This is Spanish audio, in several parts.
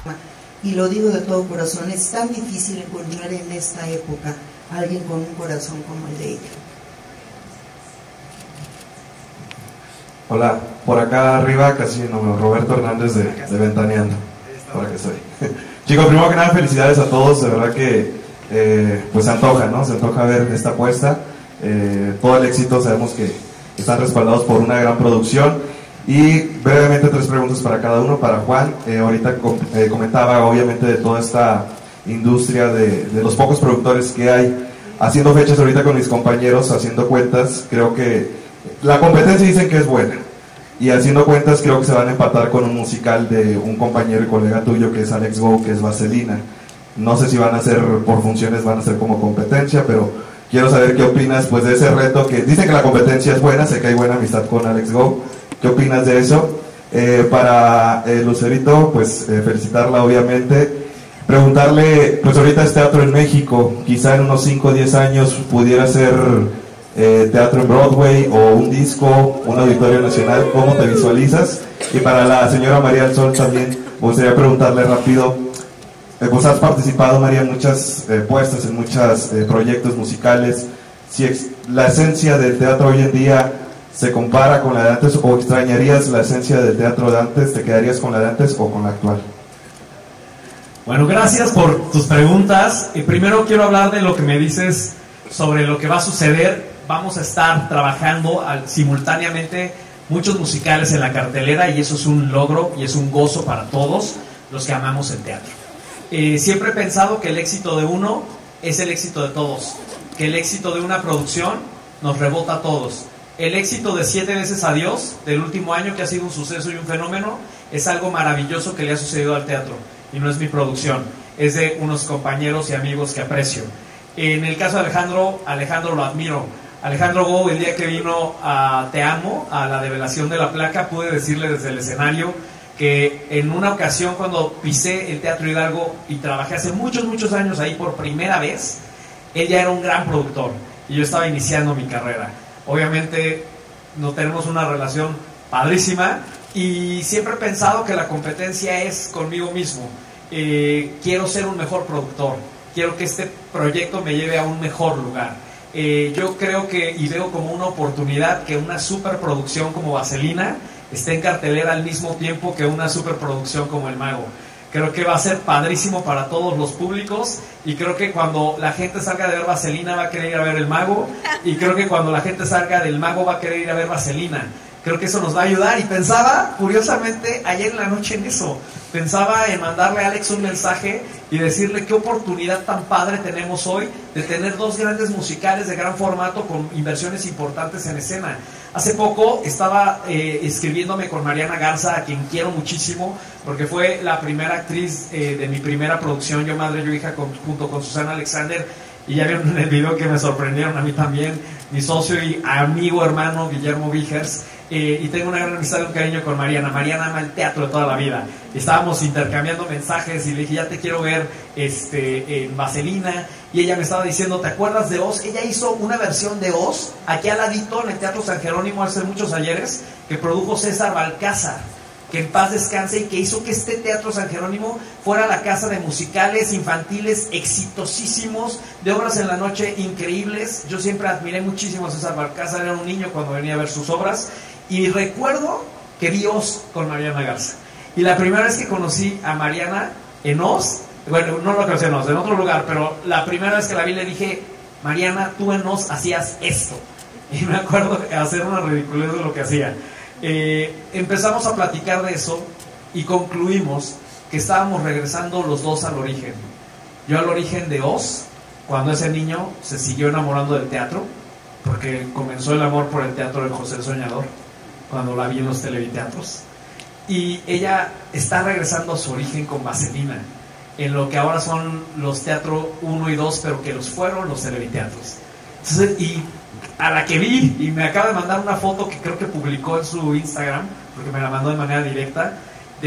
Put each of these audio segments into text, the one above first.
Y lo digo de todo corazón, es tan difícil encontrar en esta época a alguien con un corazón como el de ella. Hola, por acá arriba casi no, Roberto Hernández de Ventaneando, por aquí estoy. Chicos, primero que nada, felicidades a todos, de verdad que pues se antoja, ¿no? Se antoja ver esta apuesta, todo el éxito, sabemos que están respaldados por una gran producción. Y brevemente 3 preguntas para cada uno. Para Juan, ahorita comentaba obviamente de toda esta industria de los pocos productores que hay, haciendo fechas ahorita con mis compañeros, haciendo cuentas, creo que la competencia dicen que es buena, y haciendo cuentas creo que se van a empatar con un musical de un compañero y colega tuyo que es Alex Go, que es Vaselina. No sé si van a ser por funciones, van a ser como competencia, pero quiero saber qué opinas pues de ese reto, que dicen que la competencia es buena, sé que hay buena amistad con Alex Go. ¿Qué opinas de eso? Para Lucerito, pues felicitarla obviamente. Preguntarle, pues ahorita es teatro en México, quizá en unos 5 o 10 años pudiera ser teatro en Broadway o un disco, un auditorio nacional, ¿cómo te visualizas? Y para la señora María del Sol también, me gustaría preguntarle rápido, pues has participado, María, en muchas puestas, en muchos proyectos musicales, si la esencia del teatro hoy en día se compara con la de antes, o extrañarías la esencia del teatro de antes, ¿te quedarías con la de antes o con la actual? Bueno, gracias por tus preguntas. Primero quiero hablar de lo que me dices sobre lo que va a suceder. Vamos a estar trabajando simultáneamente muchos musicales en la cartelera, y eso es un logro y es un gozo para todos los que amamos el teatro. Siempre he pensado que el éxito de uno es el éxito de todos, que el éxito de una producción nos rebota a todos. El éxito de 7 veces Adiós del último año, que ha sido un suceso y un fenómeno, es algo maravilloso que le ha sucedido al teatro, y no es mi producción, es de unos compañeros y amigos que aprecio. En el caso de Alejandro lo admiro. Alejandro Go, el día que vino a Te Amo, a la develación de la placa, pude decirle desde el escenario que en una ocasión, cuando pisé el Teatro Hidalgo y trabajé hace muchos años ahí por primera vez, él ya era un gran productor y yo estaba iniciando mi carrera. Obviamente no tenemos una relación padrísima, y siempre he pensado que la competencia es conmigo mismo. Quiero ser un mejor productor, quiero que este proyecto me lleve a un mejor lugar. Yo creo que, y veo como una oportunidad, que una superproducción como Vaselina esté en cartelera al mismo tiempo que una superproducción como El Mago. Creo que va a ser padrísimo para todos los públicos, y creo que cuando la gente salga de ver Vaselina va a querer ir a ver El Mago, y creo que cuando la gente salga del Mago va a querer ir a ver Vaselina. Creo que eso nos va a ayudar, y pensaba, curiosamente, ayer en la noche en eso. Pensaba en mandarle a Alex un mensaje y decirle qué oportunidad tan padre tenemos hoy de tener 2 grandes musicales de gran formato con inversiones importantes en escena. Hace poco estaba escribiéndome con Mariana Garza, a quien quiero muchísimo, porque fue la primera actriz de mi primera producción, Yo Madre, Yo Hija, junto con Susana Alexander, y ya vieron en el video que me sorprendieron a mí también, mi socio y amigo hermano Guillermo Vigers. Y tengo una gran amistad y un cariño con Mariana. Mariana ama el teatro de toda la vida. Estábamos intercambiando mensajes y le dije, ya te quiero ver en Vaselina. Y ella me estaba diciendo, ¿te acuerdas de Oz? Ella hizo una versión de Oz aquí al ladito en el Teatro San Jerónimo hace muchos ayeres, que produjo César Balcázar, que en paz descanse, y que hizo que este Teatro San Jerónimo fuera la casa de musicales infantiles exitosísimos, de obras en la noche increíbles. Yo siempre admiré muchísimo a César Balcázar, era un niño cuando venía a ver sus obras, y recuerdo que vi Oz con Mariana Garza. Y la primera vez que conocí a Mariana en Oz, bueno, no lo conocí en Oz, en otro lugar, pero la primera vez que la vi le dije, Mariana, tú en Oz hacías esto. Y me acuerdo hacer una ridiculez de lo que hacía. Empezamos a platicar de eso y concluimos que estábamos regresando los dos al origen. Yo al origen de Oz, cuando ese niño se siguió enamorando del teatro, porque comenzó el amor por el teatro de José el Soñador, cuando la vi en los televiteatros. Y ella está regresando a su origen con Vaselina, en lo que ahora son los Teatro 1 y 2, pero que los fueron los televiteatros. Entonces, y a la que vi, y me acaba de mandar una foto que creo que publicó en su Instagram, porque me la mandó de manera directa,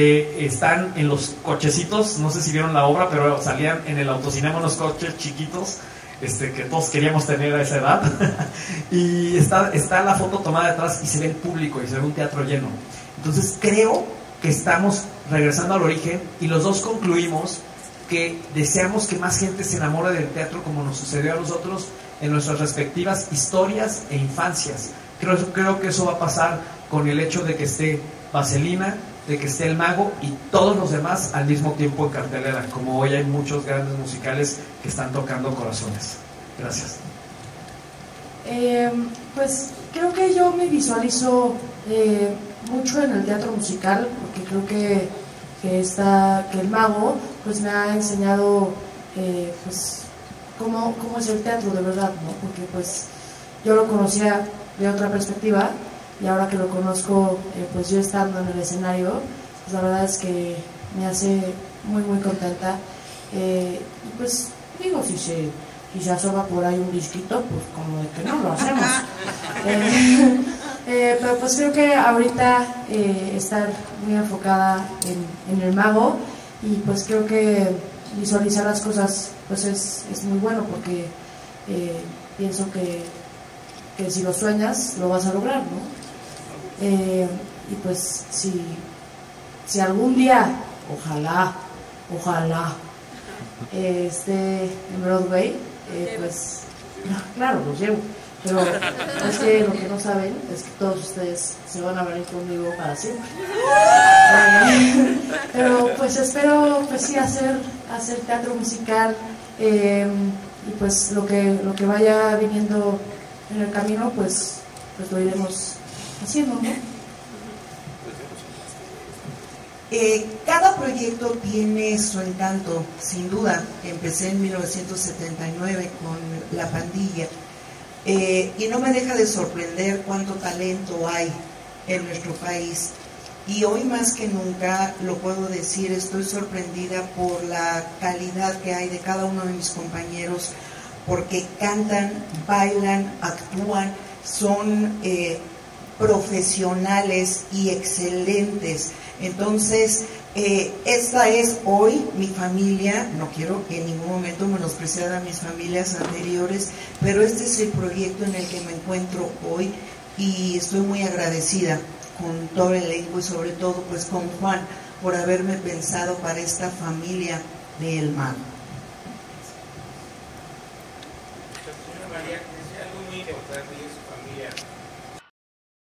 están en los cochecitos, no sé si vieron la obra, pero salían en el autocinema unos coches chiquitos, que todos queríamos tener a esa edad, y está la foto tomada de atrás y se ve el público y se ve un teatro lleno. Entonces creo que estamos regresando al origen y los dos concluimos que deseamos que más gente se enamore del teatro como nos sucedió a nosotros en nuestras respectivas historias e infancias. Creo que eso va a pasar con el hecho de que esté Vaselina, de que esté El Mago y todos los demás al mismo tiempo en cartelera, como hoy hay muchos grandes musicales que están tocando corazones. Gracias. Pues creo que yo me visualizo mucho en el teatro musical, porque creo que El Mago pues me ha enseñado pues cómo es el teatro de verdad, ¿no? Porque pues yo lo conocía de otra perspectiva y ahora que lo conozco, pues yo estando en el escenario, pues la verdad es que me hace muy muy contenta, y pues digo, si se asoma por ahí un disquito, pues como de que no lo hacemos. Pero pues creo que ahorita estar muy enfocada en El Mago, y pues creo que visualizar las cosas pues es muy bueno, porque pienso que si lo sueñas lo vas a lograr, ¿no? Y pues si algún día, ojalá esté en Broadway, pues claro, los llevo. Pero es que lo que no saben es que todos ustedes se van a venir conmigo para siempre. Pero pues espero pues sí hacer teatro musical, y pues lo que vaya viniendo en el camino pues lo iremos haciendo, ¿no? Cada proyecto tiene su encanto, sin duda. Empecé en 1979 con La Pandilla, y no me deja de sorprender cuánto talento hay en nuestro país. Y hoy más que nunca, lo puedo decir, estoy sorprendida por la calidad que hay de cada uno de mis compañeros, porque cantan, bailan, actúan, son profesionales y excelentes. Entonces, esta es hoy mi familia. No quiero en ningún momento menospreciar a mis familias anteriores, pero este es el proyecto en el que me encuentro hoy, y estoy muy agradecida con todo el elenco y sobre todo pues con Juan por haberme pensado para esta familia de El Mago. María, decía algo muy importante.